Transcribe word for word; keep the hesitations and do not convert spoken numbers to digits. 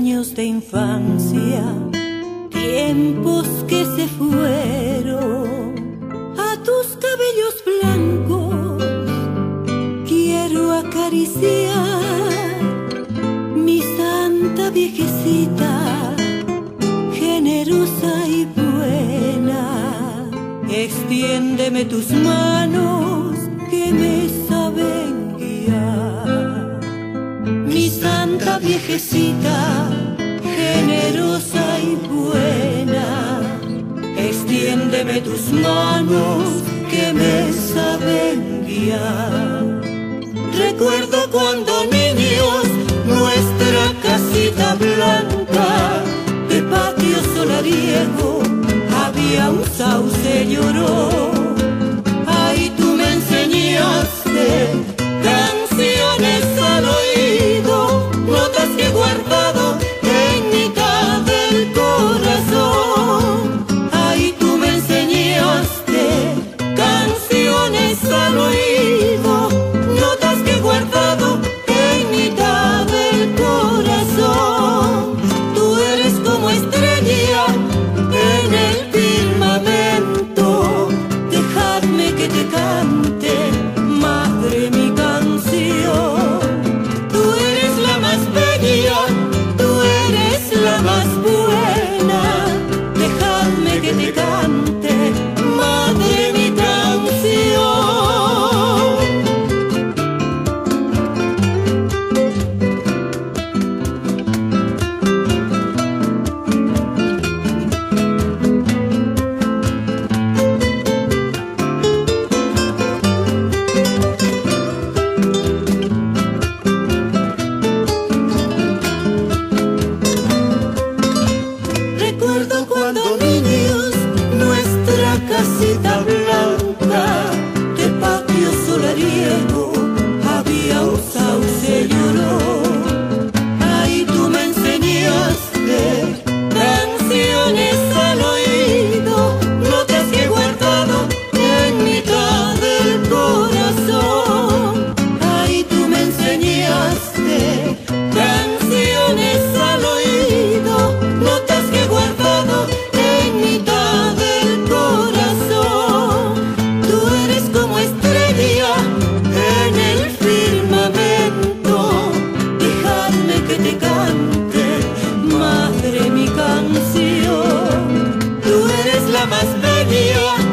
sueños de infancia, tiempos que se fueron. A tus cabellos blancos quiero acariciar, mi santa viejecita, generosa y buena. Extiéndeme tus manos que me saben guiar. Mi santa viejecita, generosa y buena, extiéndeme tus manos que me saben guiar. Recuerdo cuando niños nuestra casita blanca de patio solariego había un sauce lloró. Ahí tú me enseñaste canciones al oído, notas que he guardado en mitad del corazón. Ahí tú me enseñaste canciones al oído, notas que he guardado en mitad del corazón. Tú eres como estrella en el firmamento, dejadme que te cante, madre, mi canción. Tú eres la más bella, tú eres la más buena, dejadme que te cante, madre, mi canción. Recuerdo cuando niños nuestra casita blanca de patio solariego había un sauce lloró. Ahí tú me enseñaste canciones al oído, notas que he guardado en mitad del corazón. Ahí tú me enseñaste canciones al oído, notas que he guardado en mitad del corazón. Tú eres como estrella en el firmamento, dejadme que te cante, madre, mi canción. Tú eres la más bella